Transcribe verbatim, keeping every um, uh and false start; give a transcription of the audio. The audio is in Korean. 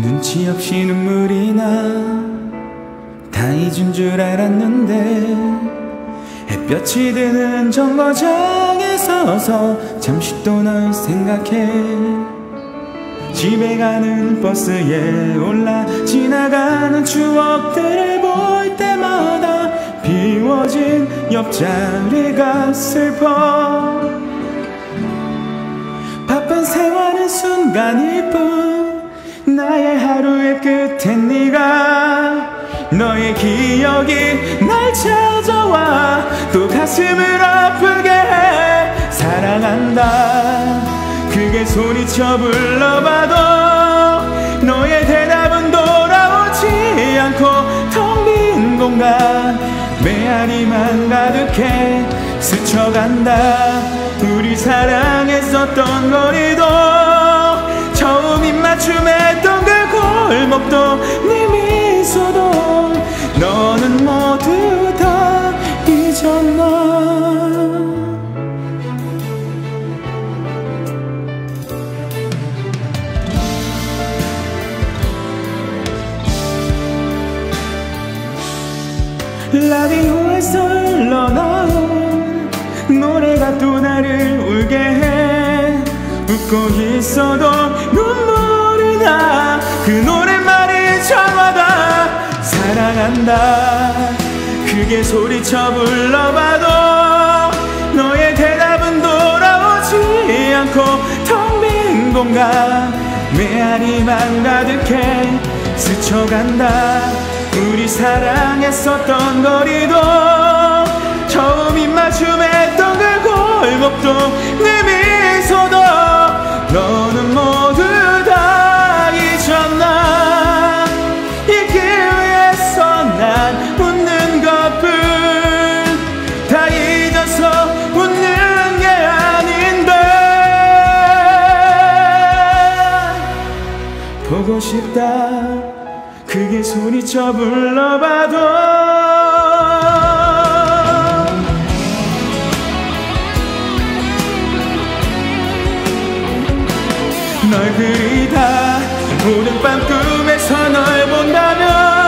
눈치 없이 눈물이 나 다 잊은 줄 알았는데 햇볕이 드는 정거장에 서서 잠시 또 널 생각해. 집에 가는 버스에 올라 지나가는 추억들을 볼 때마다 비워진 옆자리가 슬퍼. 바쁜 생활은 순간일 뿐 나의 하루의 끝엔 네가, 너의 기억이 날 찾아와 또 가슴을 아프게 해. 사랑한다 그게 소리쳐 불러봐도 너의 대답은 돌아오지 않고 텅 빈 공간 메아리만 가득해 스쳐간다. 우리 사랑했었던 거리도 처음 입맞춤했던 그 골목도 네 미소도 너는 모두 다 잊었나. 라디오에서 흘러나온 노래가 또 나를 울게 해. 웃고 있어도 눈물이 나 그 노랫말이 전화다. 사랑한다 그게 소리쳐 불러봐도 너의 대답은 돌아오지 않고 텅 빈 공간 메아리만 가득해 스쳐간다. 우리 사랑했었던 거리도 처음 입맞춤했던 그 골목도 네 미소도 너는 모두 다 잊었나. 이 길 위에서 난 웃는 것뿐 다 잊어서 웃는 게 아닌데. 보고 싶다 그게 소리쳐 불러봐도 널 그리다 오늘 밤 꿈에서 널 본다면